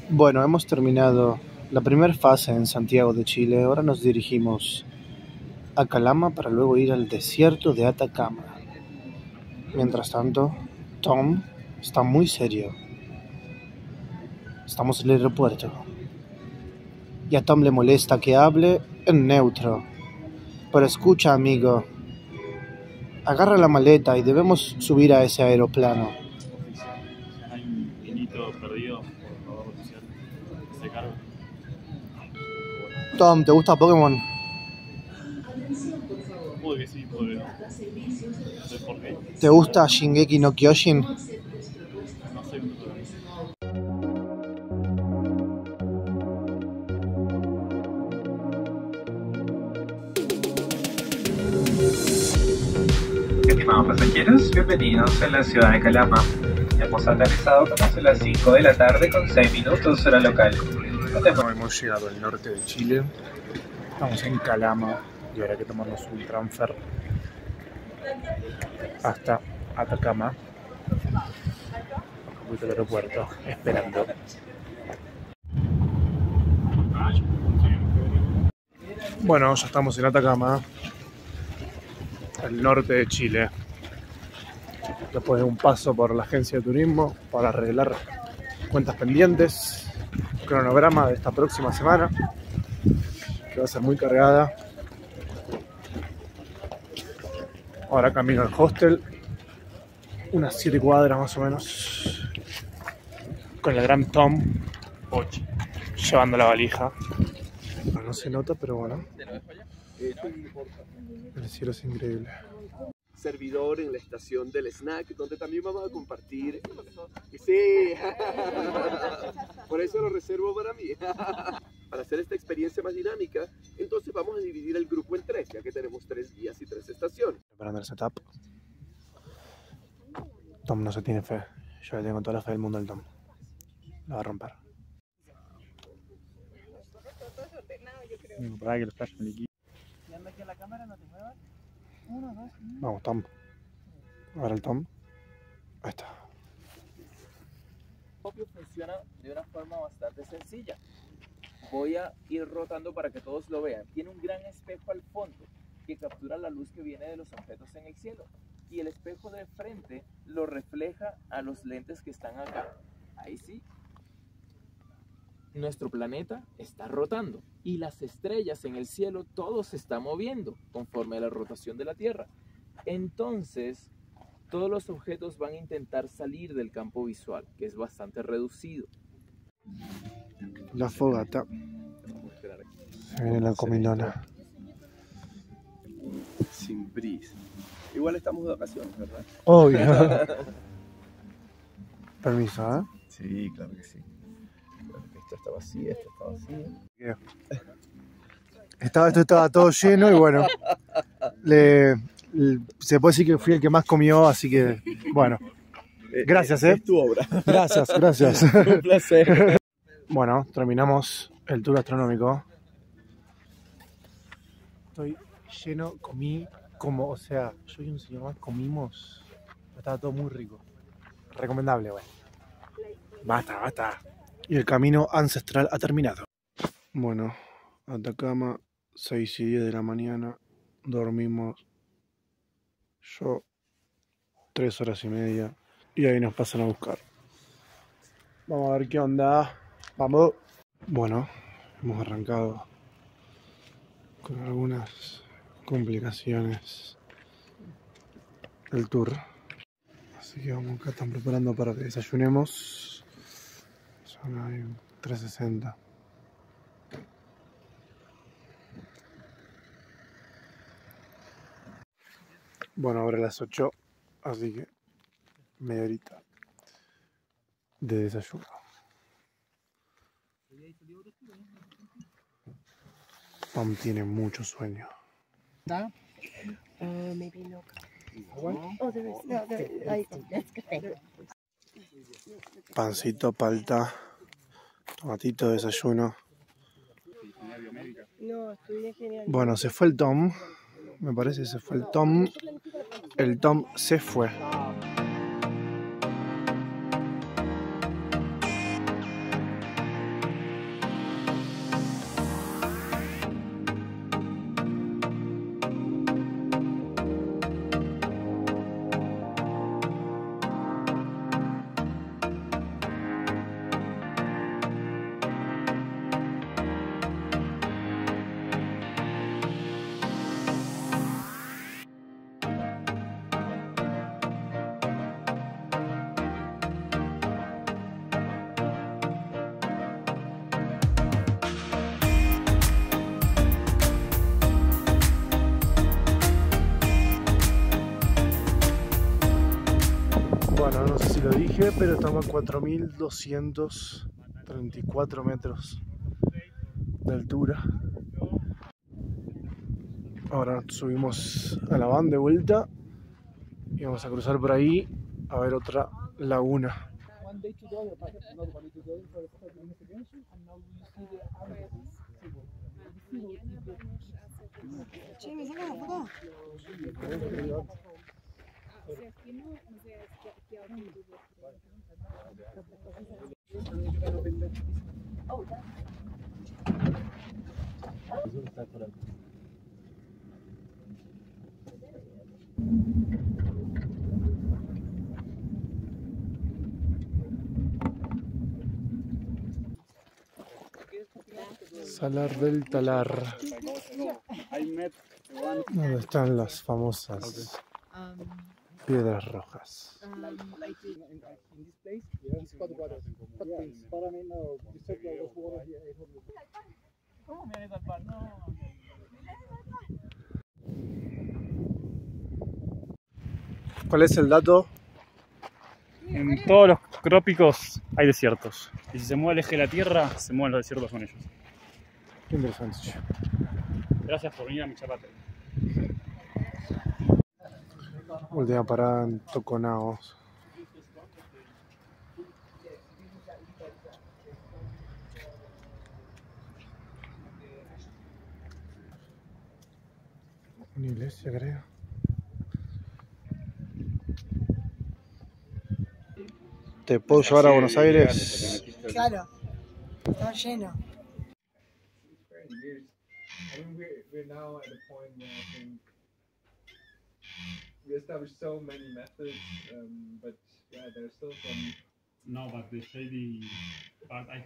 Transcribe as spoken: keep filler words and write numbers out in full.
Bueno, hemos terminado la primera fase en Santiago de Chile. Ahora nos dirigimos a Calama para luego ir al desierto de Atacama. Mientras tanto, Tom está muy serio. Estamos en el aeropuerto. Y a Tom le molesta que hable en neutro. Pero escucha, amigo. Agarra la maleta y debemos subir a ese aeroplano. Hay un niñito perdido, por favor, oficial. Se carga. Tom, ¿te gusta Pokémon? Puede que sí, puede que no. No sé por qué. ¿Te gusta Shingeki no Kyojin? No soy un protagonista. Estimados pasajeros, bienvenidos a la ciudad de Calama. Hemos aterrizado como a las cinco de la tarde con seis minutos hora local. No hemos llegado al norte de Chile. Estamos en Calama y ahora hay que tomarnos un transfer hasta Atacama. Voy al aeropuerto esperando. Bueno, ya estamos en Atacama, el norte de Chile. Después de un paso por la agencia de turismo para arreglar cuentas pendientes, cronograma de esta próxima semana, que va a ser muy cargada. Ahora camino al hostel, unas siete cuadras más o menos, con el gran Tom, ocho, llevando la valija. No se nota, pero bueno, el cielo es increíble. Servidor en la estación del snack, donde también vamos a compartir. Sí, por eso lo reservo para mí. Para hacer esta experiencia más dinámica, entonces vamos a dividir el grupo en tres, ya que tenemos tres guías y tres estaciones. Preparando el setup. Tom no se tiene fe. Yo le tengo toda la fe del mundo al Tom. La va a romper. Para que el flash me liquide. Vamos, Tom. Ahora el Tom. Ahí está. El telescopio funciona de una forma bastante sencilla. Voy a ir rotando para que todos lo vean. Tiene un gran espejo al fondo que captura la luz que viene de los objetos en el cielo. Y el espejo de frente lo refleja a los lentes que están acá. Ahí sí. Nuestro planeta está rotando y las estrellas en el cielo todo se está moviendo conforme a la rotación de la Tierra. Entonces, todos los objetos van a intentar salir del campo visual, que es bastante reducido. La fogata. Se viene la comilona. Sin brisa. Igual estamos de vacaciones, ¿verdad? Obvio. Permiso, ¿eh? Sí, claro que sí. Esta está vacía, esta está vacía. Estaba, esto estaba todo lleno y bueno, le, le- se puede decir que fui el que más comió, así que bueno, gracias, ¿eh? Es tu obra. Gracias, gracias. Un placer. Bueno, terminamos el tour astronómico. Estoy lleno, comí como, o sea, yo y un señor más comimos, estaba todo muy rico. Recomendable, bueno. Basta, basta. Y el camino ancestral ha terminado. Bueno, Atacama, seis y diez de la mañana, dormimos yo tres horas y media y ahí nos pasan a buscar. Vamos a ver qué onda. Vamos. Bueno, hemos arrancado con algunas complicaciones el tour. Así que vamos acá, están preparando para que desayunemos. Son ahí trescientos sesenta. Bueno, ahora las ocho, así que media horita de desayuno. Tom tiene mucho sueño. Uh, maybe no. Oh, there is. No, there. I, that's good. Thank you. Pancito, palta, tomatito de desayuno. No, estudié genial. Bueno, se fue el Tom. Me parece que se fue el Tom. El Tom se fue. dije, pero estamos a cuatro mil doscientos treinta y cuatro metros de altura. Ahora subimos a la van de vuelta y vamos a cruzar por ahí a ver otra laguna. Che, ¿me sacas la foto? Salar del Talar. Donde están las famosas piedras rojas. ¿Cuál es el dato? En todos los trópicos hay desiertos. Y si se mueve el eje de la Tierra, se mueven los desiertos con ellos. Qué interesante. Gracias por venir a mi charla. Última parada en Toconaos. Una iglesia, creo. ¿Te puedo llevar a Buenos Aires? Claro, está lleno. I mean, we're, we're now at a point where I think we established so many methods, um, but yeah, there's still some. No, but the shady part, I